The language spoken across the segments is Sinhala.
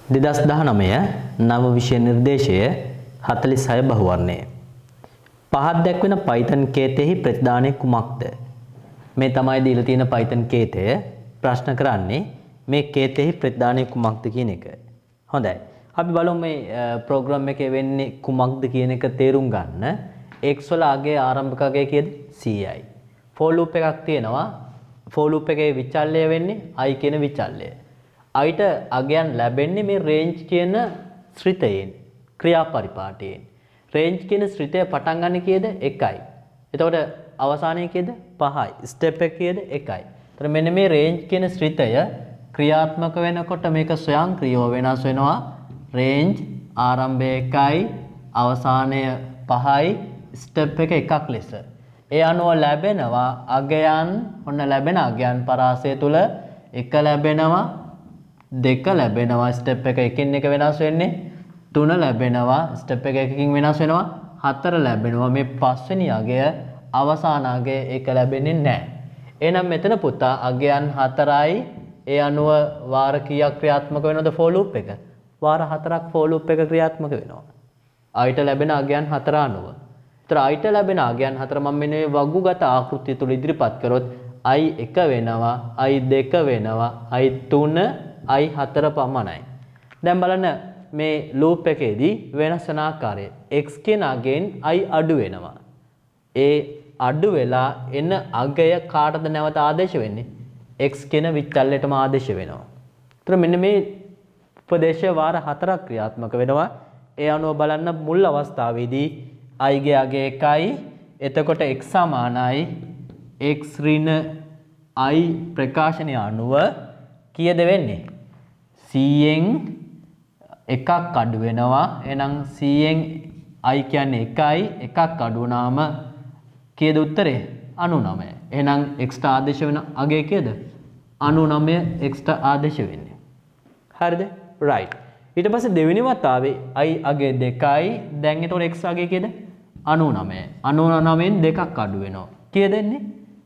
2019 නව විෂය නිර්දේශය 46 බහුවර්ණය. පහත් දැක්වෙන Python කේතෙහි ප්‍රතිදානය කුමක්ද? මේ තමයි දීලා තියෙන Python කේතය. ප්‍රශ්න කරන්නේ මේ කේතෙහි ප්‍රතිදානය කුමක්ද කියන එක. හොඳයි. අපි බලමු මේ ප්‍රෝග්‍රෑම් එකේ වෙන්නේ කුමක්ද කියන එක තේරුම් ගන්න. x වල අගයේ ආරම්භක අගය කීයද? 100යි. for loop එකක් තියෙනවා. for loop එකේ විචල්්‍යය වෙන්නේ i කියන විචල්්‍යය. iට අගයන් ලැබෙන්නේ මේ range කියන ශ්‍රිතයෙන් ක්‍රියා පරිපාටයෙන්. range කියන ශ්‍රිතය පටන් ගන්න කීයද? 1යි. එතකොට අවසානයේ කීයද? 5යි. step එක කීයද? 1යි. එතකොට මෙන්න මේ range කියන ශ්‍රිතය ක්‍රියාත්මක වෙනකොට මේක ස්වයංක්‍රීයව වෙනස් වෙනවා. range ආරම්භය 1යි අවසානය 5යි step එක 1ක් ලෙස. ඒ අනුව ලැබෙනවා අගයන් ඔන්න ලැබෙන අගයන් පරාසය තුල 1 ලැබෙනවා 2 ලැබෙනවා ස්ටෙප් එක එකින් එක වෙනස් වෙන්නේ 3 ලැබෙනවා ස්ටෙප් එක එකකින් වෙනස් වෙනවා 4 ලැබෙනවා මේ පස්වෙනි අගය අවසාන අගය එක ලැබෙන්නේ නැහැ. එහෙනම් මෙතන පුතා අගයන් 4යි ඒ අනුව වාර කීයක් ක්‍රියාත්මක වෙනවද for loop එක? වාර 4ක් for loop එක ක්‍රියාත්මක වෙනවා. iට ලැබෙන අගයන් 4 අනුව. ඒතර iට ලැබෙන අගයන් 4 මම මෙන්න මේ වගුගත ආකෘතිය තුල ඉදිරිපත් කරොත් i 1 වෙනවා i 2 වෙනවා i 3 i4 පමණයි. දැන් බලන්න මේ ලූප් එකේදී වෙනස් වෙන ආකාරය. x කියන අගයෙන් i අඩු වෙනවා. ඒ අඩු වෙලා එන අගය කාටද නැවත ආදේශ වෙන්නේ? x කියන විචල්‍යයටම ආදේශ වෙනවා. ඒතර මෙන්න මේ උපදේශය වාර 4ක් ක්‍රියාත්මක වෙනවා. ඒ අනුව බලන්න මුල් අවස්ථාවේදී i ගේ අගය 1යි. එතකොට x සමානයි x ඍණ i ප්‍රකාශනය අනුව කීයද වෙන්නේ? 100න් එකක් අඩු වෙනවා. එහෙනම් 100න් i කියන්නේ 1යි. එකක් අඩු වුණාම කීයද උත්තරේ? 99. එහෙනම් x ට ආදේශ වෙන අගය කීයද? 99 x ට ආදේශ වෙන්නේ. හරිද? right. ඊට පස්සේ දෙවෙනි වතාවේ i අගය 2යි. දැන් එතකොට x අගය කීයද? 99. 99න් දෙකක් අඩු වෙනවා. කීයද එන්නේ?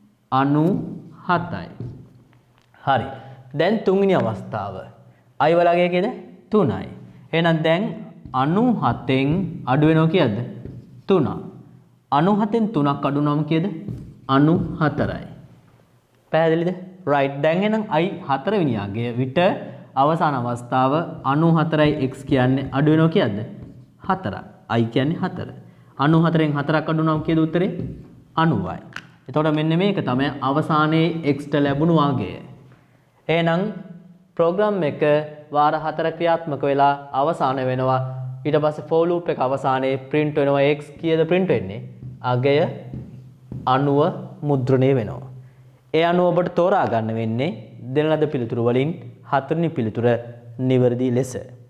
97යි. හරි. දැන් තුන්වෙනි අවස්ථාව. i වල අගය කීයද? 3යි. එහෙනම් දැන් 97න් අඩු වෙනවා කීයද? 3. 97න් 3ක් අඩු වුණාම කීයද? 94යි. පැහැදිලිද? right. දැන් එහෙනම් i 4 වෙනි අගය විට අවසාන අවස්ථාව 94යි x කියන්නේ අඩු වෙනවා කීයද? 4. i කියන්නේ 4. 94න් 4ක් අඩු වුණාම කීයද උත්තරේ? 90යි. එතකොට මෙන්න මේක තමයි අවසානයේ x ට ලැබුණු අගය. එහෙනම් ප්‍රෝග්‍රෑම් එක වාර 4 ක්‍රියාත්මක වෙලා අවසාන වෙනවා. ඊට පස්සේ for loop එක අවසානයේ print වෙනවා x කීයද print වෙන්නේ? අගය 90 මුද්‍රණය වෙනවා. ඒ අනුව ඔබට තෝරා ගන්න වෙන්නේ දෙන ලද පිළිතුරු වලින් හතරවෙනි පිළිතුර නිවැරදි ලෙස.